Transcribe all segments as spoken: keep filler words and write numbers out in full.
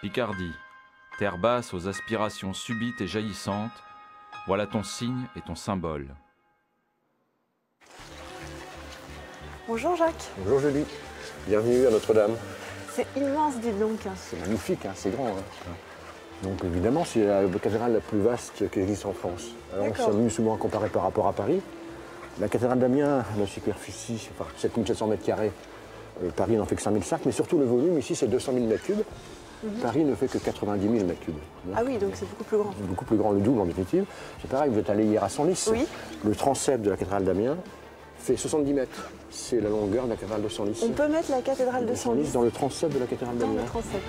Picardie, terre basse aux aspirations subites et jaillissantes, voilà ton signe et ton symbole. Bonjour Jacques. Bonjour Julie, bienvenue à Notre-Dame. C'est immense, dis donc. C'est magnifique, hein, c'est grand. Hein. Donc évidemment, c'est la cathédrale la plus vaste qui existe en France. Alors, on s'amuse souvent à comparer par rapport à Paris. La cathédrale d'Amiens, la superficie, enfin, sept mille sept cents mètres carrés. Euh, Paris n'en fait que cinq mille cinq, mais surtout le volume, ici, c'est deux cent mille mètres cubes. Mm-hmm. Paris ne fait que quatre-vingt-dix mille mètres cubes. Donc, ah oui, donc c'est beaucoup plus grand. Beaucoup plus grand, le double en définitive. C'est pareil, vous êtes allé hier à Senlis. Oui. Le transept de la cathédrale d'Amiens fait soixante-dix mètres. C'est la longueur de la cathédrale de Senlis. On peut mettre la cathédrale de, de Senlis dans le transept de la cathédrale d'Amiens. Dans le transept.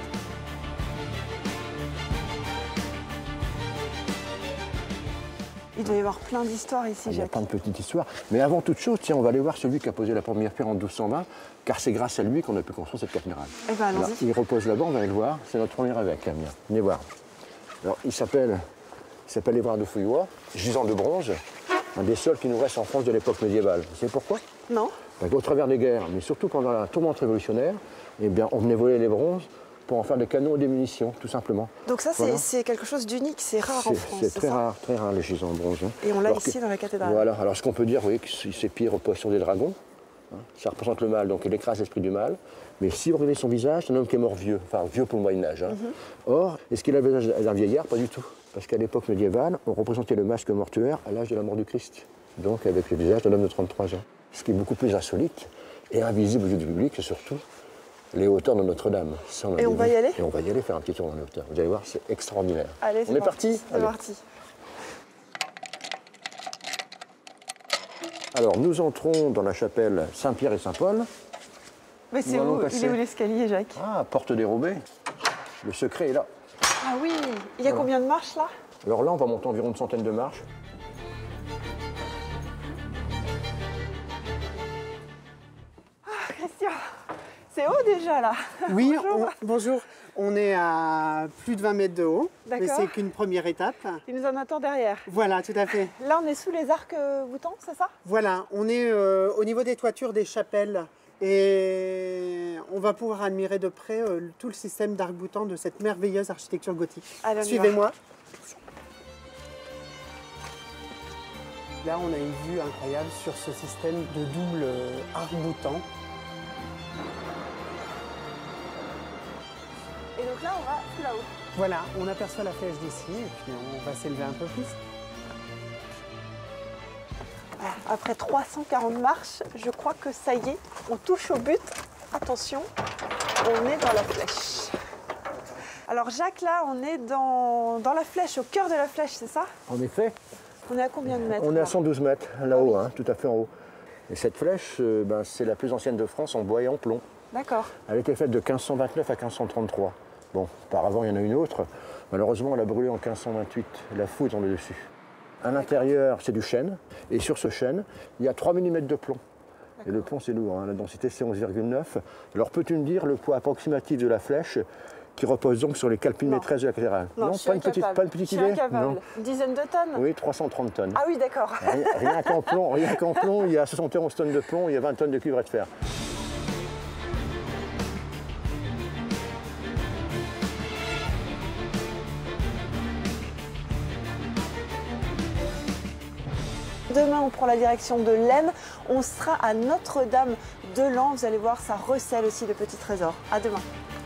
Il doit y avoir plein d'histoires ici, Jacques. Il y a plein de petites histoires. Mais avant toute chose, tiens, on va aller voir celui qui a posé la première pierre en douze cent vingt, car c'est grâce à lui qu'on a pu construire cette cathédrale. Eh ben, allons-y. Il repose là-bas, on va aller le voir. C'est notre premier évêque, Amiens. Venez voir. Alors, il s'appelle il s'appelle Évrard de Fouillois, gisant de bronze, un des seuls qui nous reste en France de l'époque médiévale. Vous savez pourquoi? Non. Au travers des guerres, mais surtout pendant la tourmente révolutionnaire, eh bien, on venait voler les bronzes pour en faire des canons et des munitions, tout simplement. Donc ça, c'est voilà. quelque chose d'unique, c'est rare en France. C'est très ça rare, très rare les gisants en bronze. Hein. Et on l'a ici que, dans la cathédrale. Voilà, alors ce qu'on peut dire, vous voyez, que ces pieds reposent sur des dragons. Hein. Ça représente le mal, donc il écrase l'esprit du mal. Mais si vous regardez son visage, c'est un homme qui est mort vieux, enfin vieux pour le Moyen-Âge. Hein. Mm-hmm. Or, est-ce qu'il a le visage d'un vieillard? Pas du tout. Parce qu'à l'époque médiévale, on représentait le masque mortuaire à l'âge de la mort du Christ. Donc avec le visage d'un homme de trente-trois ans. Ce qui est beaucoup plus insolite et invisible aux yeux du public, c'est surtout les hauteurs de Notre-Dame. Et on va y aller? Et on va y aller faire un petit tour dans les hauteurs. Vous allez voir, c'est extraordinaire. Allez, on est parti? C'est parti. Alors, nous entrons dans la chapelle Saint-Pierre et Saint-Paul. Mais c'est où? Il est où l'escalier, Jacques? Ah, porte dérobée. Le secret est là. Ah oui. Il y a voilà. Combien de marches là? Alors là, on va monter environ une centaine de marches. C'est haut déjà là. Oui, bonjour. On, bonjour. On est à plus de vingt mètres de haut, mais c'est qu'une première étape. Il nous en attend derrière. Voilà, tout à fait. Là, on est sous les arcs-boutants, c'est ça? Voilà, on est euh, au niveau des toitures des chapelles et on va pouvoir admirer de près euh, tout le système d'arcs-boutants de cette merveilleuse architecture gothique. Suivez-moi. Là, on a une vue incroyable sur ce système de double arc-boutant. Et donc là, on va tout là-haut. Voilà, on aperçoit la flèche d'ici et puis on va s'élever un peu plus. Après trois cent quarante marches, je crois que ça y est, on touche au but. Attention, on est dans la flèche. Alors Jacques, là, on est dans, dans la flèche, au cœur de la flèche, c'est ça? En effet. On est à combien de mètres? On est à cent douze mètres, là-haut, ah oui. hein, tout à fait en haut. Et cette flèche, euh, ben, c'est la plus ancienne de France en bois et en plomb. D'accord. Elle a été faite de quinze cent vingt-neuf à quinze cent trente-trois. Bon, auparavant, il y en a une autre. Malheureusement, elle a brûlé en quinze cent vingt-huit. La fouille est tombée dessus. À l'intérieur, c'est du chêne. Et sur ce chêne, il y a trois millimètres de plomb. Et le plomb, c'est lourd. Hein. La densité, c'est onze virgule neuf. Alors, peux-tu me dire le poids approximatif de la flèche qui repose donc sur les calpines maîtresses de la cathédrale? Non, non pas, une petite, pas une petite je idée? suis incapable. Non. Une dizaine de tonnes? Oui, trois cent trente tonnes. Ah oui, d'accord. Rien, rien qu'en plomb, rien qu'en plomb, il y a soixante et onze tonnes de plomb, il y a vingt tonnes de cuivre et de fer. Demain, on prend la direction de l'Aisne. On sera à Notre-Dame de Lens. Vous allez voir, ça recèle aussi de petits trésors. À demain.